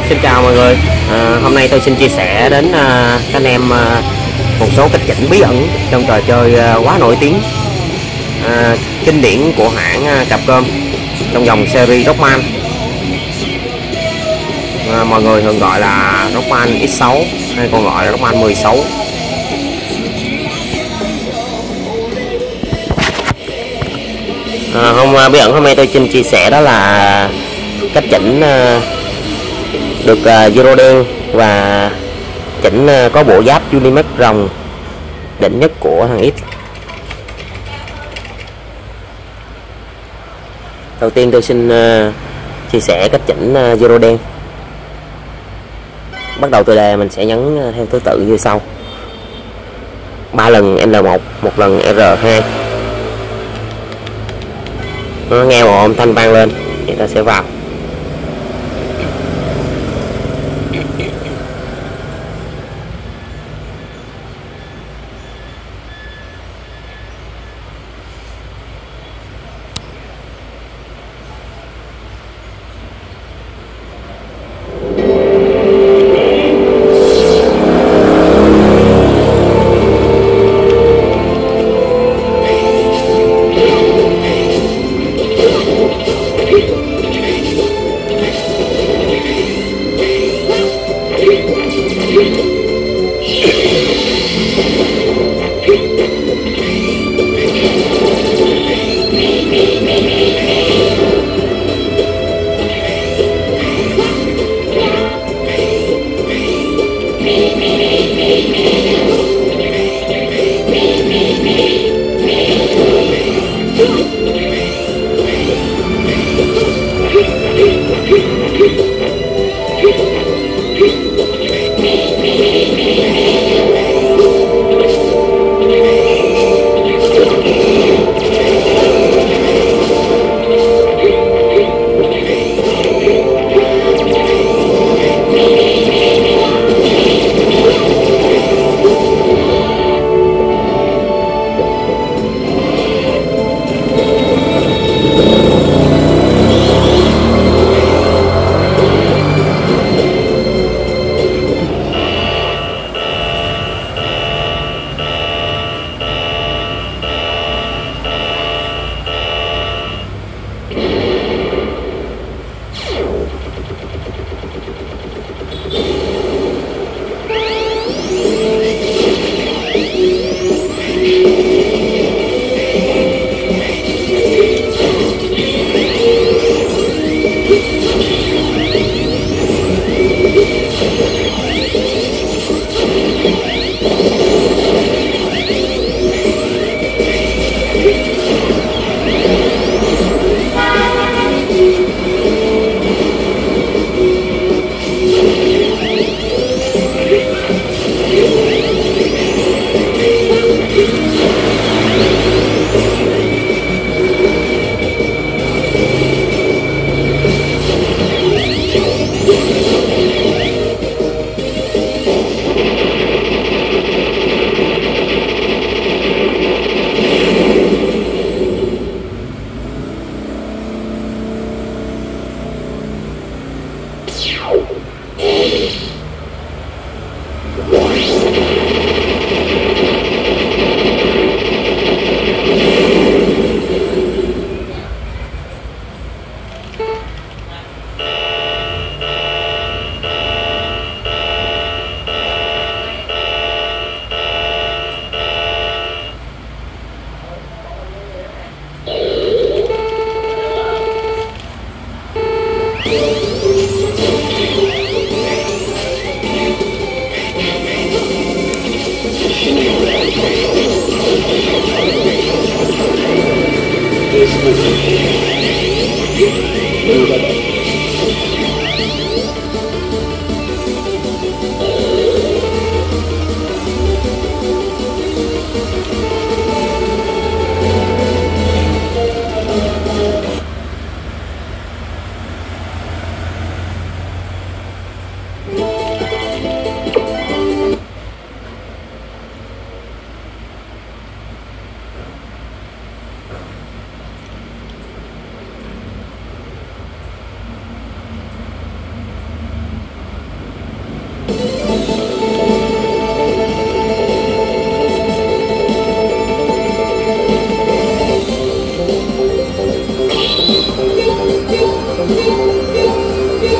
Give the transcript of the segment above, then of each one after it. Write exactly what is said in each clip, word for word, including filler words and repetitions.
Xin chào mọi người. À, hôm nay tôi xin chia sẻ đến à, các anh em à, một số cách chỉnh bí ẩn trong trò chơi à, quá nổi tiếng, à, kinh điển của hãng à, Capcom trong dòng series Rockman. À, mọi người thường gọi là Rockman ích sáu hay còn gọi là Rockman mười sáu. À, hôm bí ẩn hôm nay tôi xin chia sẻ đó là cách chỉnh à, được uh, Zero đen và chỉnh uh, có bộ giáp Unimax rồng đỉnh nhất của thằng X. Đầu tiên tôi xin uh, chia sẻ cách chỉnh uh, Zero đen. Bắt đầu từ đề mình sẽ nhấn uh, theo thứ tự như sau: ba lần L một, một lần R hai. Nó nghe một âm thanh vang lên thì ta sẽ vào.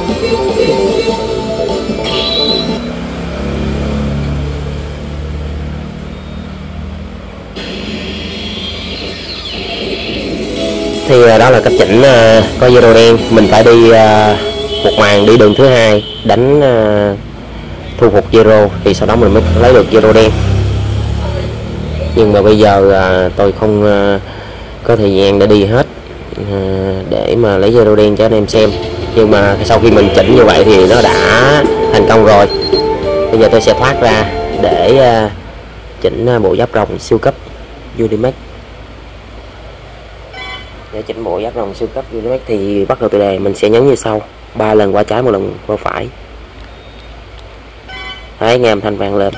Thì đó là cách chỉnh uh, có zero đen. Mình phải đi uh, một màn đi đường thứ hai đánh uh, thu phục zero thì sau đó mình mới lấy được zero đen. Nhưng mà bây giờ uh, tôi không uh, có thời gian để đi hết uh, để mà lấy zero đen cho anh em xem. Nhưng mà sau khi mình chỉnh như vậy thì nó đã thành công rồi. Bây giờ tôi sẽ thoát ra để uh, chỉnh uh, bộ giáp rồng siêu cấp Unimax. Để chỉnh bộ giáp rồng siêu cấp Unimax thì bắt đầu từ đề mình sẽ nhấn như sau: ba lần qua trái, một lần qua phải. Đấy, nghe âm thanh vang lên.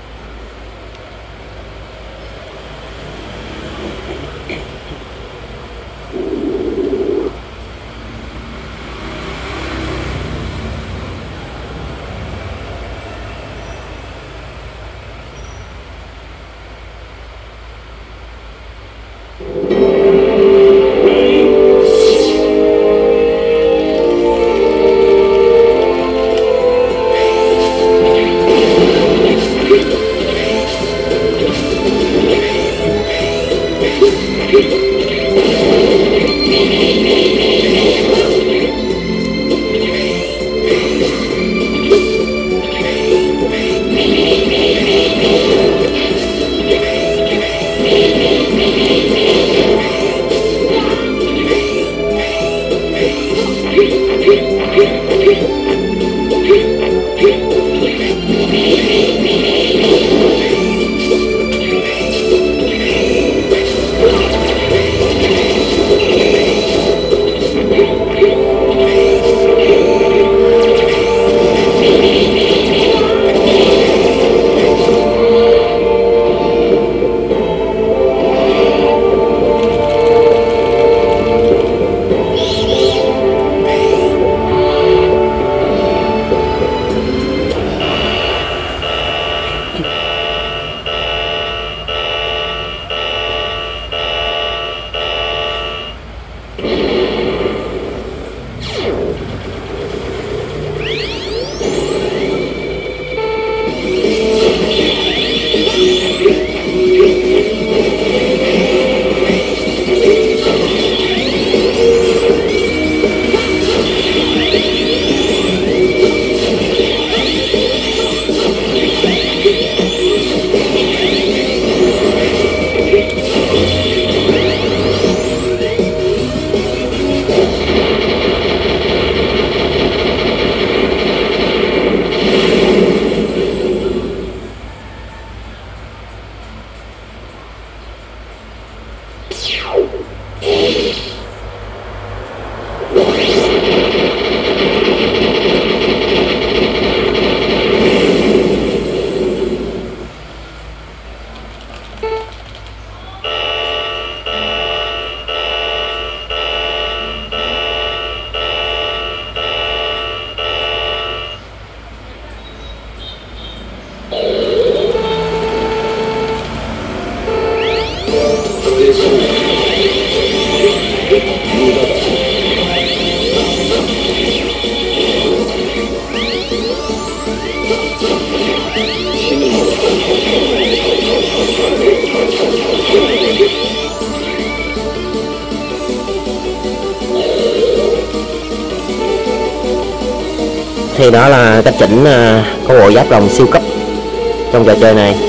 Thì đó là cách chỉnh uh, có bộ giáp rồng siêu cấp trong trò chơi này.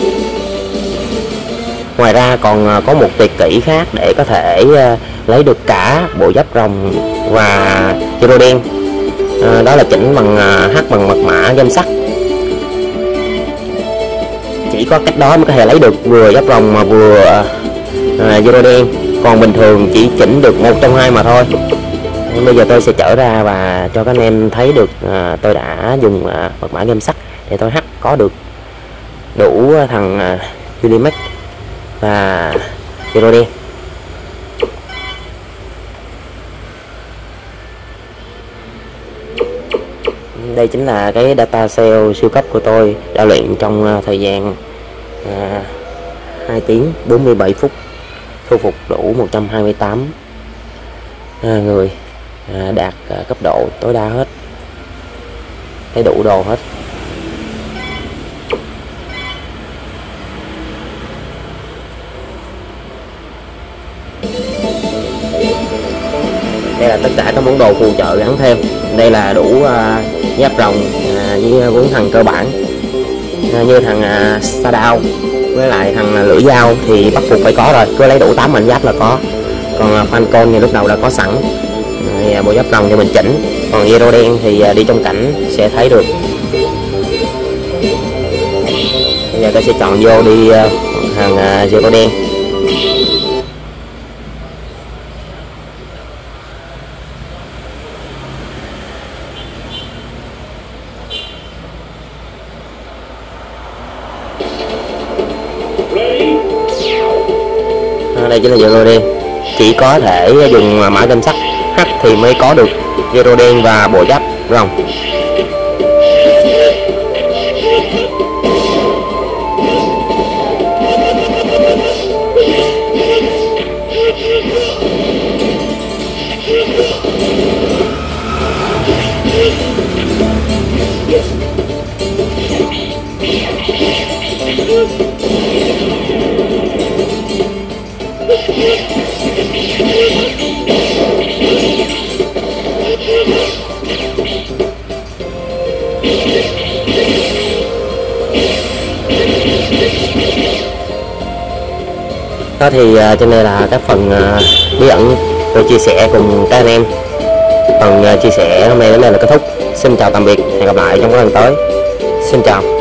Ngoài ra còn uh, có một tuyệt kỹ khác để có thể uh, lấy được cả bộ giáp rồng và zero đen. Uh, đó là chỉnh bằng uh, H bằng mật mã gem sắt. Chỉ có cách đó mới có thể lấy được vừa giáp rồng mà vừa uh, zero đen. Còn bình thường chỉ chỉnh được một trong hai mà thôi. Bây giờ tôi sẽ trở ra và cho các anh em thấy được à, tôi đã dùng à, mật mã gem sắt để tôi hack có được đủ thằng à, Unimax và zero đen. Đây chính là cái data cell siêu cấp của tôi đã luyện trong à, thời gian à, hai tiếng bốn mươi bảy phút, thu phục đủ một trăm hai mươi tám à, người. À, đạt à, cấp độ tối đa hết. thấy đủ đồ hết. Đây là tất cả các món đồ phụ trợ gắn thêm. Đây là đủ uh, giáp rồng uh, với bốn thằng cơ bản, uh, như thằng uh, sa đao với lại thằng uh, lưỡi dao thì bắt buộc phải có rồi, cứ lấy đủ tám mảnh giáp là có. Còn uh, Falcon thì lúc đầu đã có sẵn. Uh, bộ giáp rồng thì mình chỉnh, còn Zero đen thì uh, đi trong cảnh sẽ thấy được. Bây giờ tôi sẽ chọn vô đi uh, thằng uh, Zero đen. Đây chính là Zero đen, chỉ có thể dùng mã danh sách H thì mới có được Zero đen và bộ giáp rồng. Đó thì uh, trên đây là các phần uh, bí ẩn tôi chia sẻ cùng các anh em. Phần uh, chia sẻ hôm nay đến đây là kết thúc. Xin chào tạm biệt, hẹn gặp lại trong các lần tới. Xin chào.